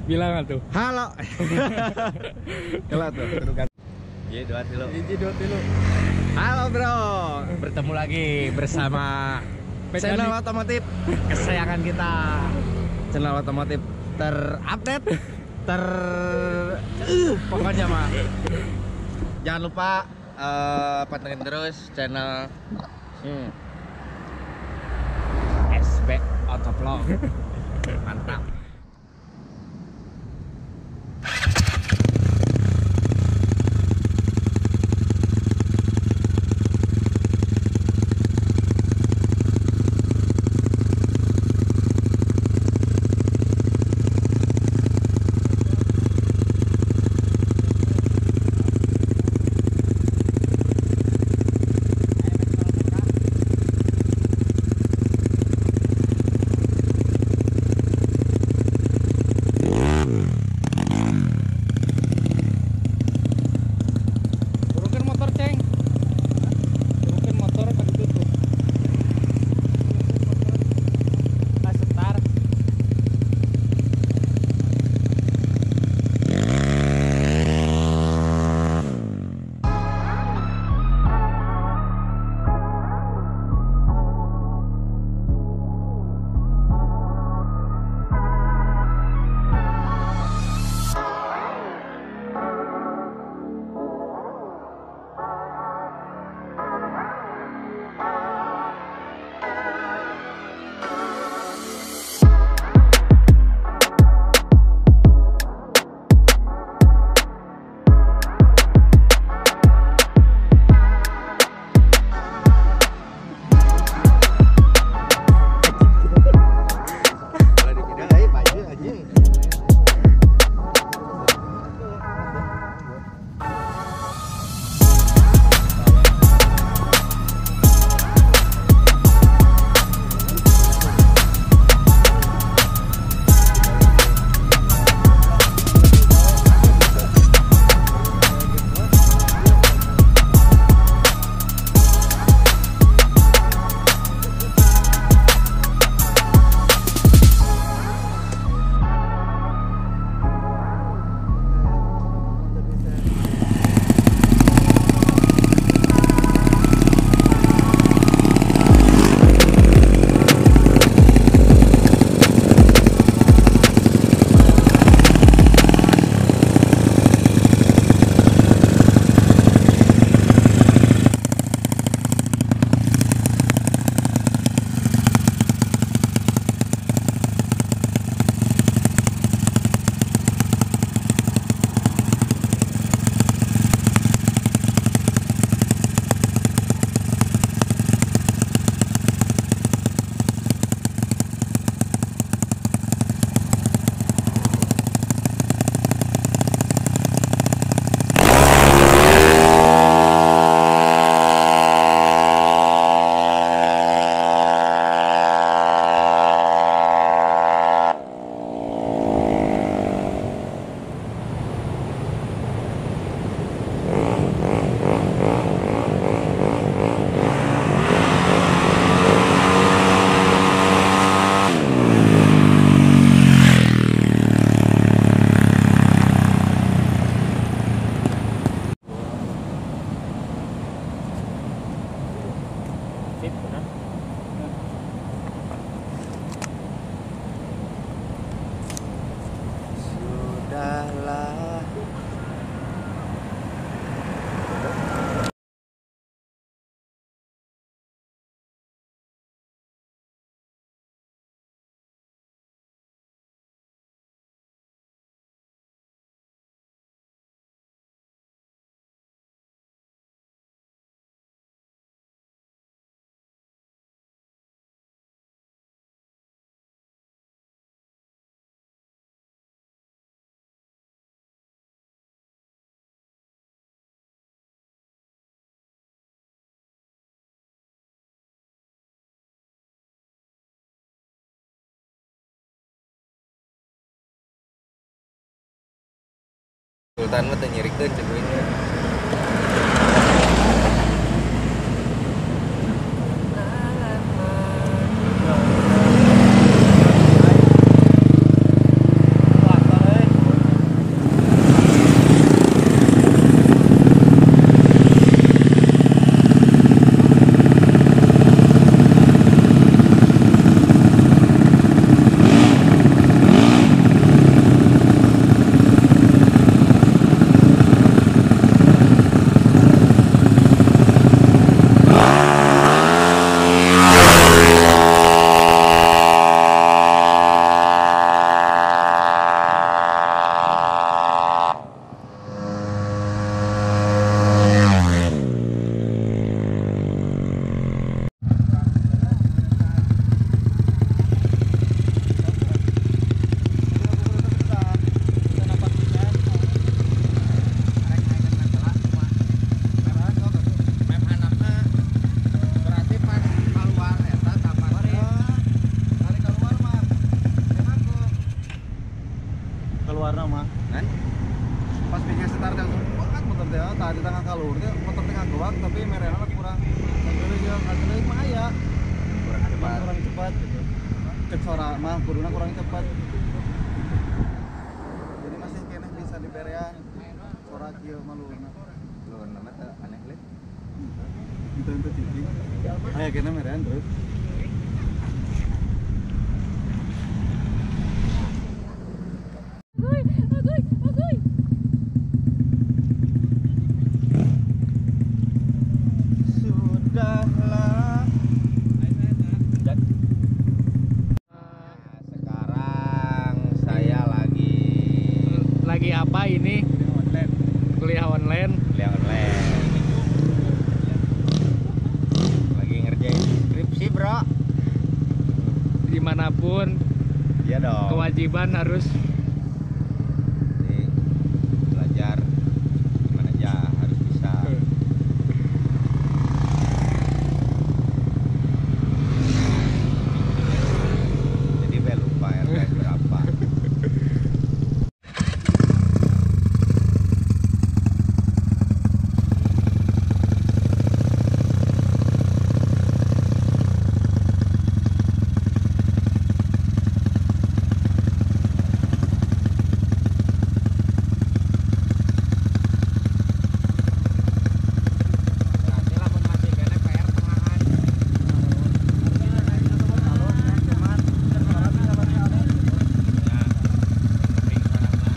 Bilang tuh. Halo. Kalau tuh kedudukan. Iya, dua tilu. Halo bro, bertemu lagi bersama channel otomotif kesayangan kita. Channel otomotif terupdate, pokoknya mah. Jangan lupa pantengin terus channel SB Autovlog. Mantap. Sultan mah teu nyirikeun cek we nya. Wah, keluar nama Kan? pas bikin start langsung banget motor teh tadi tengah kalur teh motor tengah goak tapi merena kurang kadang mah aya kurang cepat gitu cek suara mah kuduna kurang cepat jadi masih kena bisa diberean suara kieu maluna Lu nama teh aneh leh. itu cici aya kena merean terus Sudahlah. Sekarang saya lagi apa ini? Kuliah online. kuliah online. Lagi ngerjain skripsi, Bro. Dimanapun Iya dong. kewajiban harus Jadi, belajar gimana aja harus bisa. Jadi gue lupa RFY berapa. Berarti lamun masih kene PR tengahan. Ya, penting sekarang mah.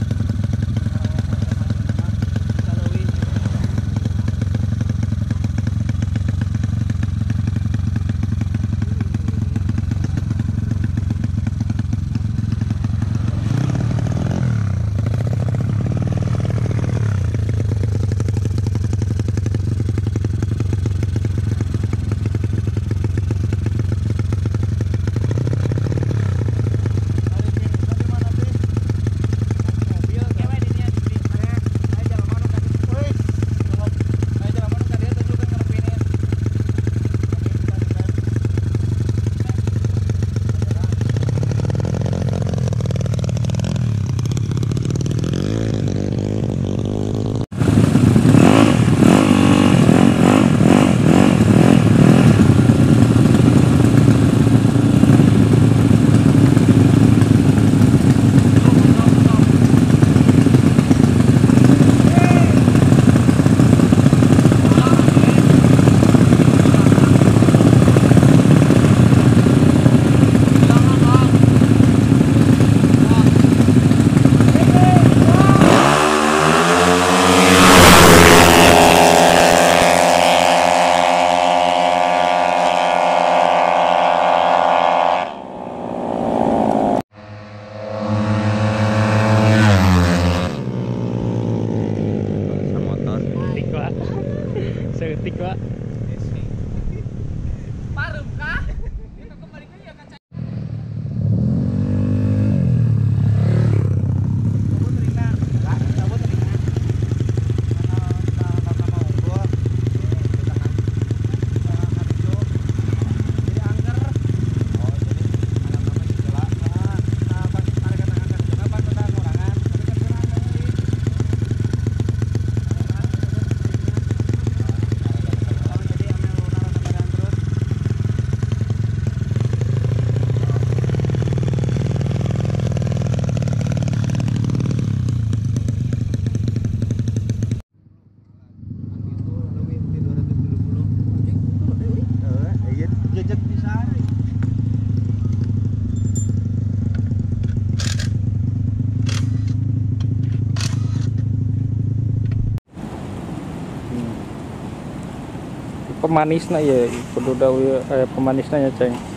Motor. tik Pak. Setik Pak. Parum kah? Itu kembali ke ya kaca. jejak bisa Pemanisna ya, kudu dawe pemanisna ya, Ceng.